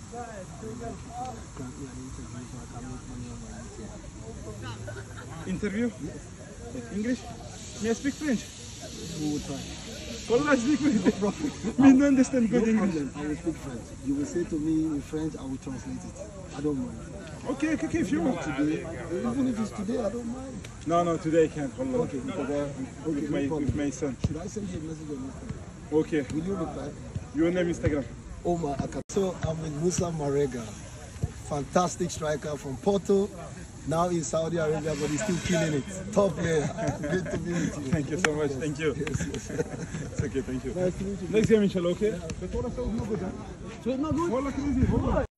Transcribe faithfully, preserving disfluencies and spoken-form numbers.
Interview? Yes. English? May I speak French? We will try. Wallah, I speak French. No problem. Me don't understand good No English. problem. I will speak French. You will say to me in French, I will translate it. I don't mind. Okay, okay, okay, if you want. Today, even if it's today, I don't mind. No, no, today I can't. Wallah. Okay. Because I, Okay, with, no my, problem. with my son. Should I send you a message on Instagram? Okay. Will you reply? Your name Instagram? Omar Aka. So I'm with Moussa Marega, fantastic striker from Porto, now in Saudi Arabia, but he's still killing it. Top player. Great to be with you. Thank you so much. Yes. Thank you. Yes, yes. It's okay, thank you. Nice to meet you. Next game, inshallah, okay? Yeah. But what I said was not good, huh? So it's not good? Wallah, crazy. Wallah.